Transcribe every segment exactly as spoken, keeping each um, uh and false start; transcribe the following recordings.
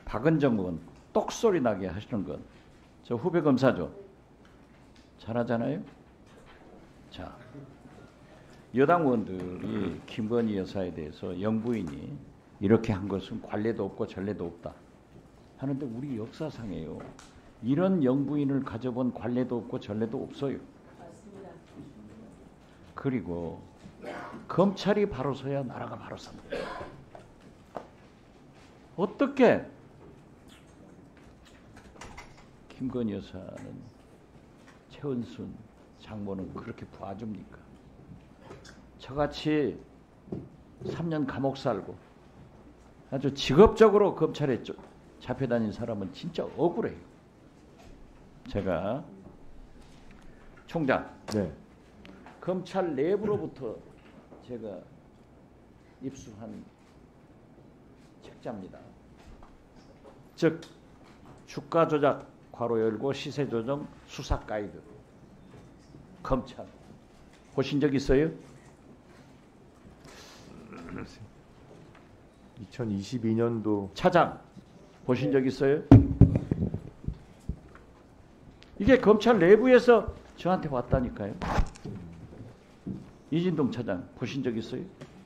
박은정 의원 똑소리 나게 하시는 건 저 후배 검사죠. 잘하잖아요. 자, 여당 의원들이 김건희 여사에 대해서 영부인이 이렇게 한 것은 관례도 없고 전례도 없다 하는데 우리 역사상에요. 이런 영부인을 가져본 관례도 없고 전례도 없어요. 맞습니다. 그리고 검찰이 바로 서야 나라가 바로 섭니다. 어떻게 김건희 여사는 최은순 장모는 그렇게 봐줍니까? 저같이 삼 년 감옥 살고 아주 직업적으로 검찰에 잡혀다닌 사람은 진짜 억울해요. 제가 총장, 네. 검찰 내부로부터 제가 입수한 책자입니다. 즉 주가 조작 괄호 열고 시세 조정 수사 가이드. 검찰 보신 적 있어요? 이천이십이 년도 차장 보신 적 있어요? 이게 검찰 내부에서 저한테 왔다니까요. 이진동 차장 보신 적 있어요?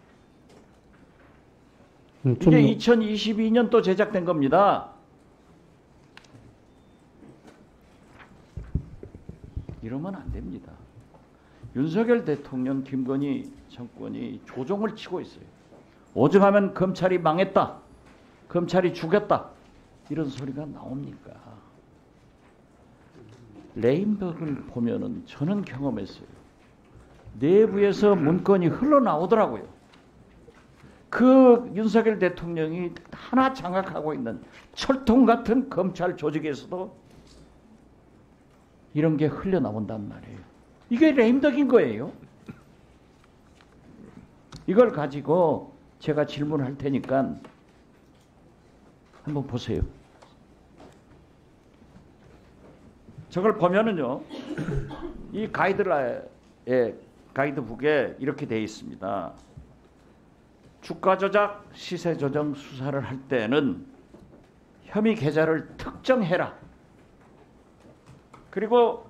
음, 이게 이천이십이 년 또 제작된 겁니다. 이러면 안 됩니다. 윤석열 대통령, 김건희 정권이 조종을 치고 있어요. 오죽하면 검찰이 망했다, 검찰이 죽였다 이런 소리가 나옵니까? 레임덕을 보면은 저는 경험했어요. 내부에서 문건이 흘러나오더라고요. 그 윤석열 대통령이 하나 장악하고 있는 철통 같은 검찰 조직에서도 이런 게 흘러나온단 말이에요. 이게 레임덕인 거예요. 이걸 가지고 제가 질문할 테니까 한번 보세요. 저걸 보면은요, 이 가이드라에 가이드북에 이렇게 되어 있습니다. 주가 조작, 시세 조정 수사를 할 때는 혐의 계좌를 특정해라. 그리고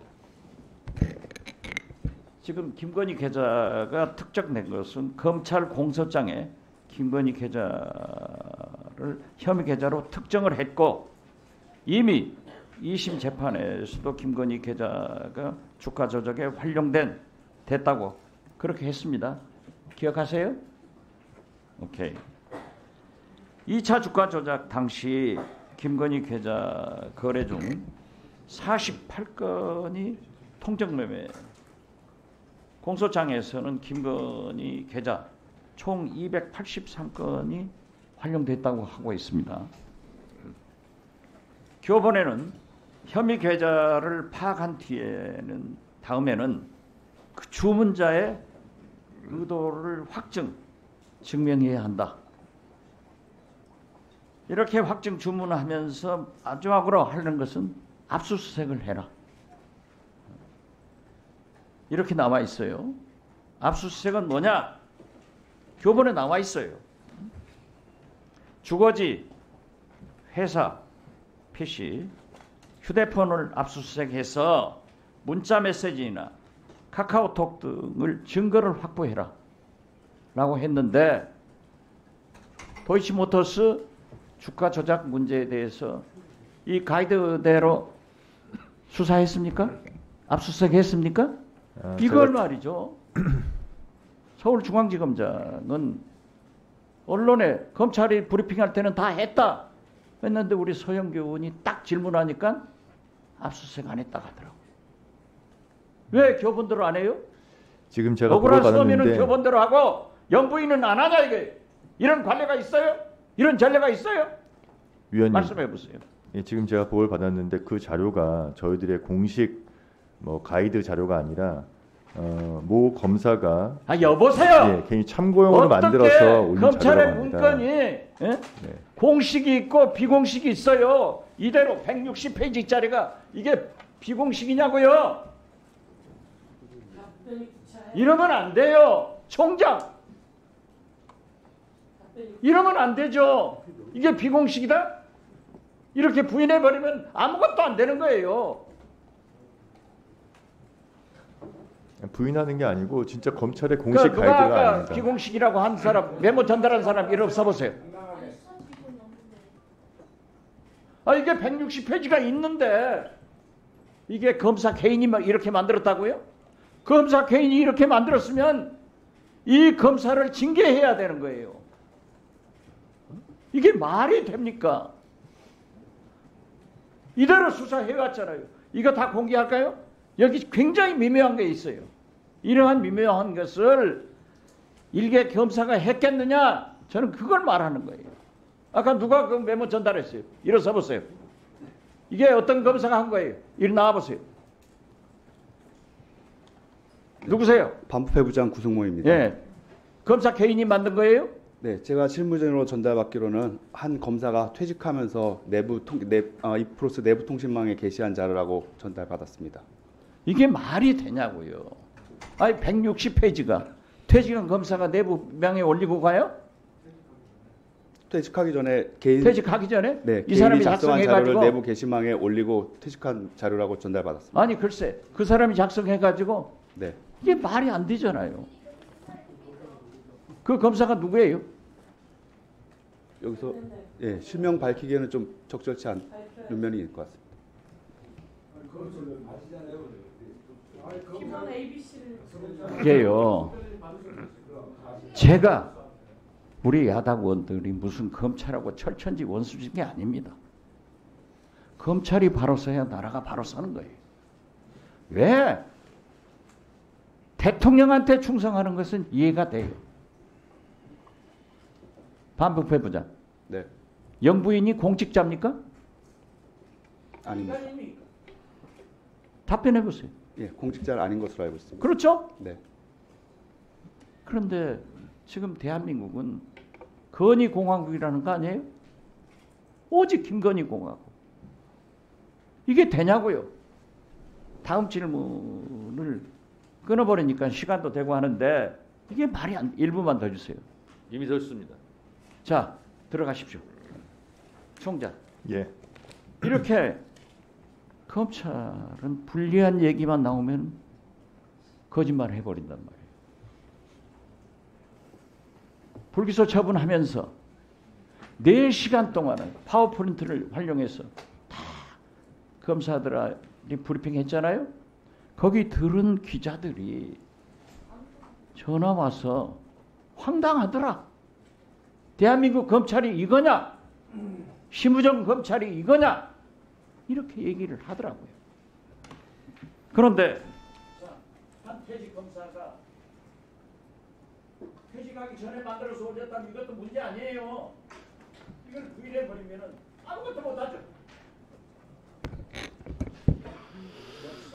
지금 김건희 계좌가 특정된 것은 검찰 공소장에 김건희 계좌를 혐의 계좌로 특정을 했고 이미 이심 재판에서도 김건희 계좌가 주가 조작에 활용된 됐다고 그렇게 했습니다. 기억하세요? 오케이. 이 차 주가 조작 당시 김건희 계좌 거래 중 사십팔 건이 통정매매, 공소장에서는 김건희 계좌 총 이백팔십삼 건이 활용됐다고 하고 있습니다. 교본에는 혐의 계좌를 파악한 뒤에는 다음에는 그 주문자의 의도를 확증, 증명해야 한다. 이렇게 확증 주문하면서 마지막으로 하는 것은 압수수색을 해라. 이렇게 나와 있어요. 압수수색은 뭐냐? 교본에 나와 있어요. 주거지, 회사, 피씨, 휴대폰을 압수수색해서 문자 메시지나 카카오톡 등을 증거를 확보해라 라고 했는데 도이치모터스 주가 조작 문제에 대해서 이 가이드대로 수사했습니까? 압수수색했습니까? 아, 이걸 제가... 말이죠. 서울중앙지검장은 언론에 검찰이 브리핑할 때는 다 했다 했는데 우리 서영교 의원이 딱 질문하니까 압수수색 안 했다고 하더라고요. 왜 교본대로 안 해요? 지금 제가 억울한 수놈이는 받았는데... 교본대로 하고 영부인은 안 하냐 이게. 이런 관례가 있어요? 이런 전례가 있어요? 위원님, 말씀해 보세요. 예, 지금 제가 보고를 받았는데 그 자료가 저희들의 공식 뭐 가이드 자료가 아니라 어, 모 검사가 아 여보세요. 예, 괜히 참고용으로 만들어서 올린 검찰의 자료라고 문건이 합니다. 예? 네. 공식이 있고 비공식이 있어요. 이대로 백육십 페이지짜리가 이게 비공식이냐고요? 이러면 안 돼요. 총장. 이러면 안 되죠. 이게 비공식이다? 이렇게 부인해버리면 아무것도 안 되는 거예요. 부인하는 게 아니고 진짜 검찰의 공식 그 누가 가이드가 아까 아닙니다. 비공식이라고 한 사람, 메모 전달한 사람 이름 써보세요. 아 이게 백육십 페이지가 있는데 이게 검사 개인이 막 이렇게 만들었다고요? 검사 개인이 이렇게 만들었으면 이 검사를 징계해야 되는 거예요. 이게 말이 됩니까? 이대로 수사해왔잖아요. 이거 다 공개할까요? 여기 굉장히 미묘한 게 있어요. 이러한 미묘한 것을 일개 검사가 했겠느냐? 저는 그걸 말하는 거예요. 아까 누가 그 메모 전달했어요? 일어서 보세요. 이게 어떤 검사가 한 거예요? 이리 나와 보세요. 누구세요? 반부패부장 구승모입니다. 예, 검사 개인이 만든 거예요? 네, 제가 실무진으로 전달받기로는 한 검사가 퇴직하면서 내부 통, 내, 어, 이프로스 내부 통신망에 게시한 자료라고 전달받았습니다. 이게 말이 되냐고요. 아니 백육십 페이지가 퇴직한 검사가 내부망에 올리고 가요? 퇴직하기 전에 개인 퇴직하기 전에 네, 이 사람이 개인이 작성한 자료를 작성해가지고 내부 게시망에 올리고 퇴직한 자료라고 전달받았습니다. 아니 글쎄 그 사람이 작성해가지고 네, 이게 말이 안 되잖아요. 그 검사가 누구예요? 여기서 예, 실명 밝히기에는 좀 적절치 않은 면이 있을 것 같습니다. 이게요. 제가 우리 야당원들이 무슨 검찰하고 철천지 원수진 게 아닙니다. 검찰이 바로 서야 나라가 바로 서는 거예요. 왜? 대통령한테 충성하는 것은 이해가 돼요. 반부패부장. 네, 영부인이 공직자입니까? 아닙니다. 답변해 보세요. 예, 공직자는 아닌 것으로 알고 있습니다. 그렇죠? 네, 그런데 지금 대한민국은 건의공화국이라는 거 아니에요? 오직 김건희공화국. 이게 되냐고요? 다음 질문을 끊어버리니까 시간도 되고 하는데 이게 말이 안, 일 분만 더 주세요. 이미 됐습니다. 자, 들어가십시오. 총장. 예. 이렇게 검찰은 불리한 얘기만 나오면 거짓말을 해버린단 말이에요. 불기소 처분하면서 네 시간 동안은 파워포인트를 활용해서 다 검사들이 브리핑했잖아요. 거기 들은 기자들이 전화 와서 황당하더라. 대한민국 검찰이 이거냐? 심우정 검찰이 이거냐? 이렇게 얘기를 하더라고요. 그런데 한 퇴직 검사가 퇴직하기 전에 만들어서 올렸다면 이것도 문제 아니에요. 이걸 부인해버리면 아무것도 못하죠.